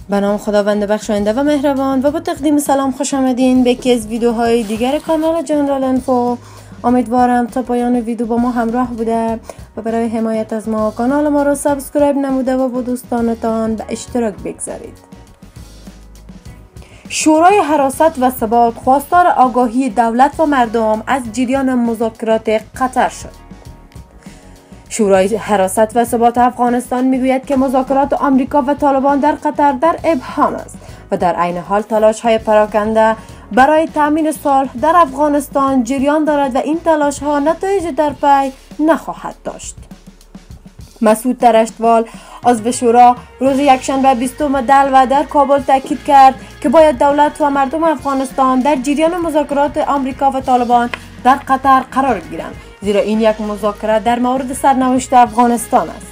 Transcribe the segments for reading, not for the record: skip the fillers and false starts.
به نام خداوند بخشاینده و مهربان و با تقدیم سلام خوش آمدین به یکی از ویدیوهای دیگر کانال جنرال انفو. امیدوارم تا پایان ویدیو با ما همراه بوده و برای حمایت از ما کانال ما را سابسکرایب نموده و با دوستانتان به اشتراک بگذارید. شورای حراست و ثبات خواستار آگاهی دولت و مردم از جریان مذاکرات قطر شد. شورای حراست و ثبات افغانستان میگوید که مذاکرات آمریکا و طالبان در قطر در ابهام است و در عین حال تلاش‌های پراکنده برای تامین صلح در افغانستان جریان دارد و این تلاش‌ها نتایج در پی نخواهد داشت. مسعود ترشتوال عضو شورا روز یکشنبه 20 دلو در کابل تاکید کرد که باید دولت و مردم افغانستان در جریان مذاکرات آمریکا و طالبان در قطر قرار گیرند، زیرا این یک مذاکره در مورد سرنوشت افغانستان است.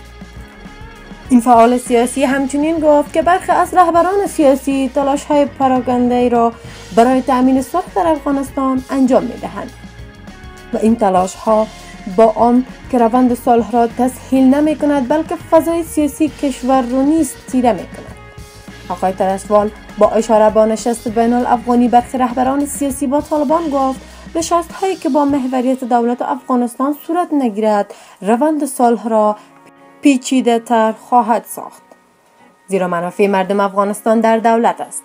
این فعال سیاسی همچنین گفت که برخی از رهبران سیاسی تلاش‌های پراکنده را برای تأمین صلح در افغانستان انجام می‌دهند و این تلاش‌ها با آن که روند صلح را تسهیل نمی‌کند بلکه فضای سیاسی کشور را نیز تیره می‌کند. آقای ترشتوال با اشاره به نشست بین الافغانی برخی رهبران سیاسی با طالبان گفت نشست‌هایی که با محوریت دولت افغانستان صورت نگیرد روند صلح را پیچیده‌تر خواهد ساخت، زیرا منافع مردم افغانستان در دولت است.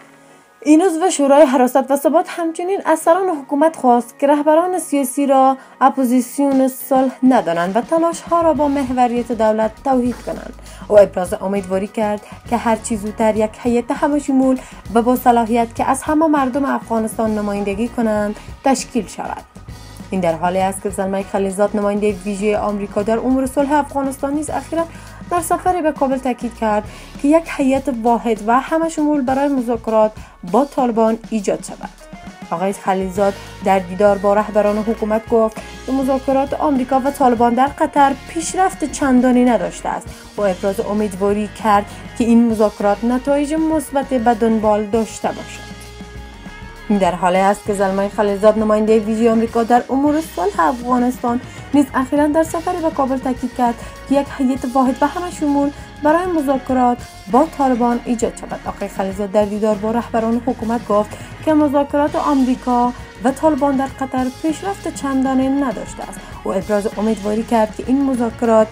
این عضو شورای حراست و ثبات همچنین از سران حکومت خواست که رهبران سیاسی را اپوزیسیون صلح ندانند و تلاش‌ها را با محوریت دولت توحید کنند. او ابراز امیدواری کرد که هر چه زودتر یک هیئت همشمول و با صلاحیت که از همه مردم افغانستان نمایندگی کنند تشکیل شود. این در حالی است که زلمه خلیلزاد نماینده ویژه آمریکا در امور صلح افغانستان نیز اخیراً در سفری به کابل تاکید کرد که یک هیئت واحد و همشمول برای مذاکرات با طالبان ایجاد شود. آقای خلیلزاد در دیدار با رهبران حکومت گفت که مذاکرات آمریکا و طالبان در قطر پیشرفت چندانی نداشته است و ابراز امیدواری کرد که این مذاکرات نتایج مثبت به دنبال داشته باشد. این در حالی است که زلمه خلیلزاد نماینده ویژه آمریکا در امور صلح افغانستان نیز اخیراً در سفری به کابل تاکید کرد که یک هیئت واحد و همشمول برای مذاکرات با طالبان ایجاد شود. آقای خلیلزاد در دیدار با رهبران حکومت گفت که مذاکرات آمریکا و طالبان در قطر پیشرفت چندانی نداشته است و ابراز امیدواری کرد که این مذاکرات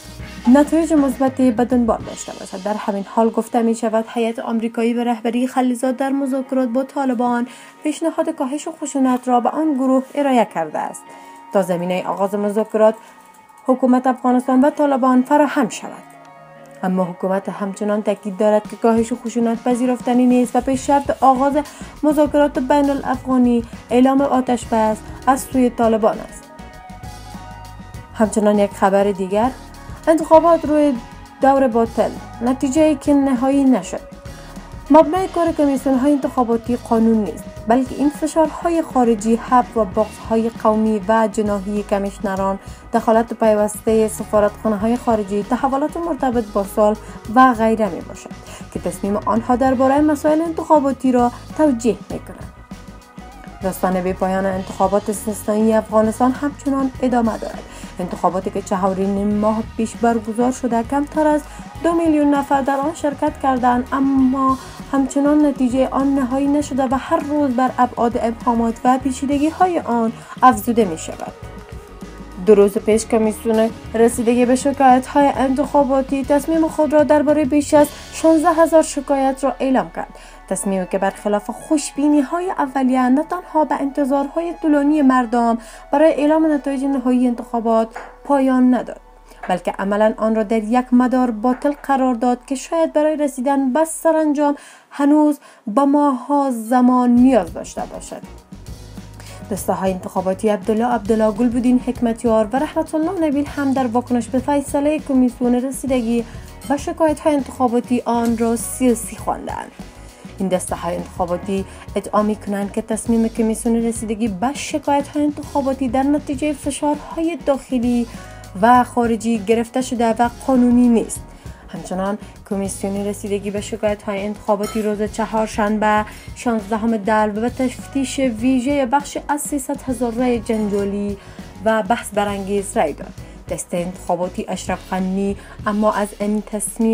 نتایج مثبتی به دنبال داشته باشد. در همین حال گفته می شود هیئت آمریکایی به رهبری خلیلزاد در مذاکرات با طالبان پیشنهاد کاهش خشونت را به آن گروه ارائه کرده است تا زمینه آغاز مذاکرات حکومت افغانستان و طالبان فراهم شود. اما حکومت همچنان تاکید دارد که کاهش خشونت پذیرفتنی نیست و پیش شرط آغاز مذاکرات بین الافغانی اعلام آتش بس از سوی طالبان است. همچنان یک خبر دیگر، انتخابات روی دور باطل، نتیجه‌ای که نهایی نشد. مبنای کار کمیسیون‌های انتخاباتی قانون نیست، بلکه این فشارهای خارجی، حبس و بغض‌های قومی و جناحی کمیشنران، دخالت پیوسته سفارتخانه‌های خارجی، تحولات مرتبط با صلح و غیره میباشد که تصمیم آنها درباره مسائل انتخاباتی را توجیه می‌کنند. داستان بی پایان انتخابات استثنایی افغانستان همچنان ادامه دارد. انتخاباتی که 4.5 ماه پیش برگزار شده کمتر از 2 میلیون نفر در آن شرکت کردند، اما همچنان نتیجه آن نهایی نشده و هر روز بر ابعاد ابهامات و پیچیدگی‌های آن افزوده می شود. 2 روز پیش کمیسیون رسیدگی به شکایت‌های انتخاباتی تصمیم خود را درباره بیش از 16,000 شکایت را اعلام کرد. تصمیمی که برخلاف خوشبینی‌های اولیه نه تنها به انتظارهای طولانی مردم برای اعلام نتایج نهایی انتخابات پایان نداد، بلکه عملاً آن را در یک مدار باطل قرار داد که شاید برای رسیدن به سرانجام هنوز به ماه‌ها زمان نیاز داشته باشد. دسته‌های انتخاباتی عبدالله گلبودین حکمتیار و رحمت الله نبیل هم در واکنش به فیصله کمیسیون رسیدگی به شکایت‌های انتخاباتی آن را سیاسی خواندند. این دسته‌های انتخاباتی ادعا می‌کنند که تصمیم کمیسیون رسیدگی به شکایت‌های انتخاباتی در نتیجه فشارهای داخلی و خارجی گرفته شده و قانونی نیست. همچنان کمیسیون رسیدگی به شکایت‌های انتخاباتی روز چهارشنبه 16 دلو به تفتیش ویژه بخش از 300,000 رای جنجالی و بحث برانگیز رای داد. دسته انتخاباتی اشرف غنی اما از این تصمیم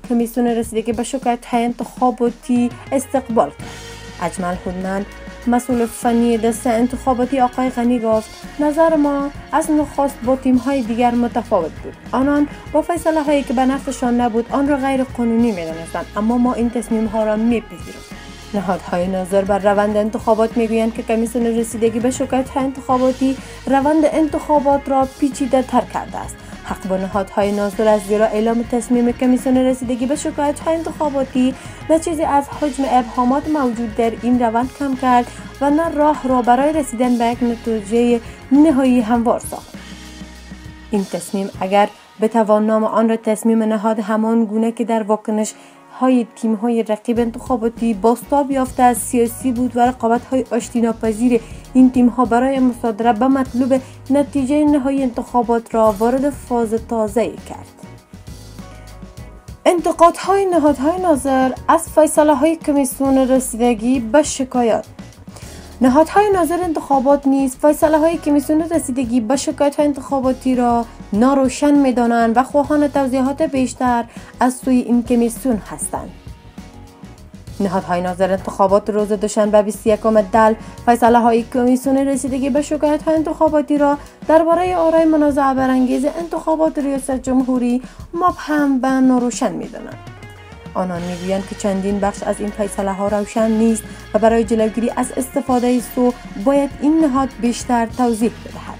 کمیسیون رسیدگی به شکایت‌های انتخاباتی استقبال کرد. اجمل هودمند مسئول فنی دست انتخاباتی آقای غنی گفت نظر ما از نخست با تیم‌های دیگر متفاوت بود. آنان با فیصله هایی که به نفعشان نبود آن را غیر قانونی می‌دانستند، اما ما این تصمیم ها را می‌پذیریم. نهادهای ناظر بر روند انتخابات میگویند که کمیسیون رسیدگی به شکایت‌های انتخاباتی روند انتخابات را پیچیده تر کرده است. حق با نهادهای ناظر است، زیرا اعلام تصمیم کمیسیون رسیدگی به شکایت‌های انتخاباتی نه چیزی از حجم ابهامات موجود در این روند کم کرد و نه راه را برای رسیدن به یک نتیجه نهایی هموار ساخت. این تصمیم اگر بتوان نام آن را تصمیم نهاد همان گونه که در واکنش های تیم های رقیب انتخاباتی بازتاب یافته از سیاسی بود و رقابت های آشتی ناپذیر این تیم ها برای مصادره به مطلوب نتیجه نهایی انتخابات را وارد فاز تازه‌ای کرد. انتقادهای نهادهای ناظر از فیصله های کمیسیون رسیدگی به شکایات. نهادهای ناظر انتخابات نیز فیصله های کمیسیون رسیدگی به شکایت‌های انتخاباتی را ناروشن می‌دانند و خواهان توضیحات بیشتر از سوی این کمیسیون هستند. نهادهای ناظر انتخابات روز دوشنبه 21 دل فیصله های کمیسیون رسیدگی به شکایت‌های انتخاباتی را درباره آرای منازعه برانگیز انتخابات ریاست جمهوری مبهم و ناروشن می‌دانند. آنان میگویند که چندین بخش از این فیصله ها روشن نیست و برای جلوگیری از استفاده سو باید این نهاد بیشتر توضیح بدهد.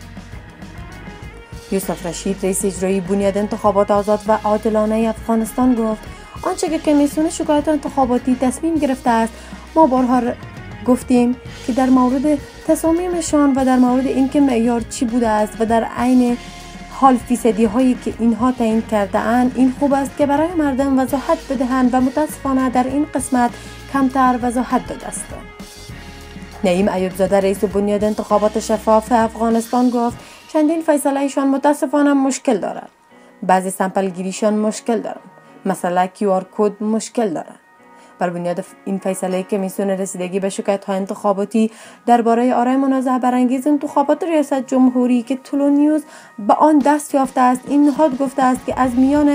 یوسف رشید رئیس اجرایی بنیاد انتخابات آزاد و عادلانه افغانستان گفت آنچه که کمیسیون شکایت انتخاباتی تصمیم گرفته است ما بارها گفتیم که در مورد تصامیمشان و در مورد اینکه معیار چی بوده است و در عین حال فیصدی هایی که اینها تعیین کرده اند این خوب است که برای مردم وضاحت بدهند و متاسفانه در این قسمت کمتر وضاحت داده است. نعیم ایوب زاده رئیس بنیاد انتخابات شفاف افغانستان گفت چندین فیصلهشان متاسفانه مشکل دارد. بعضی سمپل گیریشان مشکل دارند. مثلا QR کد مشکل دارد. بر بنیاد این فیصله کمیسیون رسیدگی به شکایت‌های انتخاباتی درباره آرای منازعه برانگیز انتخابات ریاست جمهوری که طلوع نیوز به آن دست یافته است این نهاد گفته است که از میان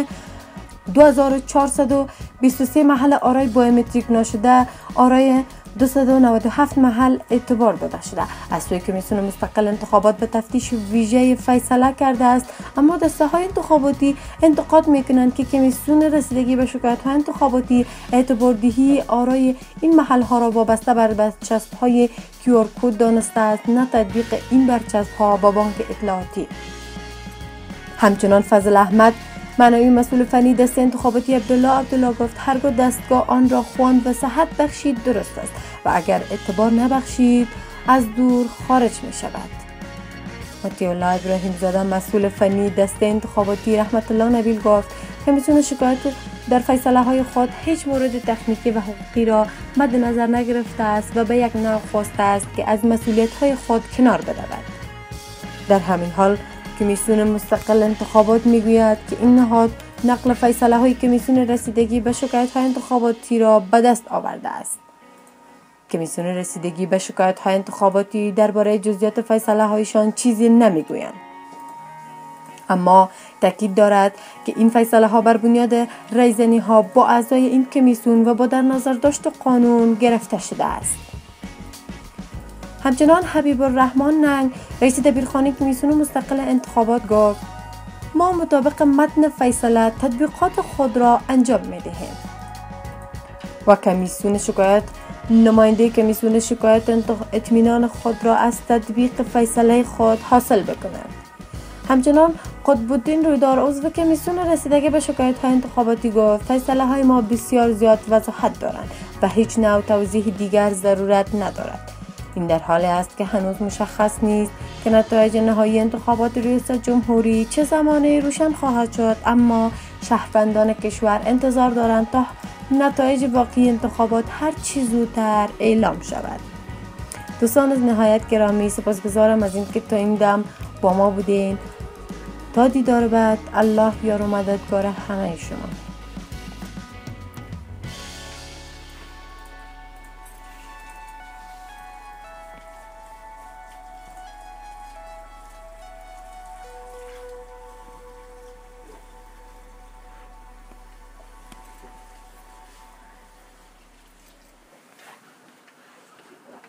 2423 محل آرای بایومتریک نشده آرای 297 محل اعتبار داده شده. از سوی کمیسیون مستقل انتخابات به تفتیش ویژه فیصله کرده است، اما دسته های انتخاباتی انتقاد میکنند که کمیسیون رسیدگی به شکایت های انتخاباتی اعتباردهی آرای این محل ها را وابسته بر برچسب های QR کد دانسته است، نه تطبیق این برچسب ها با بانک اطلاعاتی. همچنان فضل احمد معنوی مسئول فنی دست انتخاباتی عبدالله گفت هرگاه دستگاه آن را خواند و صحت بخشید درست است و اگر اعتبار نبخشید از دور خارج می شود. مطیع الله ابراهیم زاده مسئول فنی دست انتخاباتی رحمت الله نبیل گفت کمیسیون شکایت در فیصله های خود هیچ مورد تکنیکی و حقوقی را مد نظر نگرفته است و به یک نوع خواسته است که از مسئولیت های خود کنار بدود. در همین حال کمیسیون مستقل انتخابات میگوید که این نهاد نقل فیصله های کمیسیون رسیدگی به شکایت های انتخاباتی را به دست آورده است. کمیسیون رسیدگی به شکایت های انتخاباتی درباره جزئیات فیصله هایشان چیزی نمیگویند، اما تاکید دارد که این فیصله ها بر بنیاد رایزنی ها با اعضای این کمیسیون و با در نظر داشت قانون گرفته شده است. همچنان حبیب الرحمن ننگ رئیس دبیرخانه کمیسیون مستقل انتخابات گفت ما مطابق متن فیصله تطبیقات خود را انجام می‌دهیم و کمیسیون شکایت نماینده کمیسیون شکایت اطمینان خود را از تطبیق فیصله خود حاصل بکنند. همچنان قطب الدین رویدار عضو کمیسیون رسیدگی به شکایت های انتخاباتی گفت فیصله های ما بسیار زیاد وضاحت دارند و هیچ نوع توضیح دیگر ضرورت ندارد. این در حالی است که هنوز مشخص نیست که نتایج نهایی انتخابات ریاست جمهوری چه زمانی روشن خواهد شد، اما شهروندان کشور انتظار دارند تا نتایج واقعی انتخابات هر چه زودتر اعلام شود. دوستان از نهایت گرامی سپاسگزارم از اینکه تا این دم با ما بودین. تا دیدار بعد، الله یار و مددگار همه شما.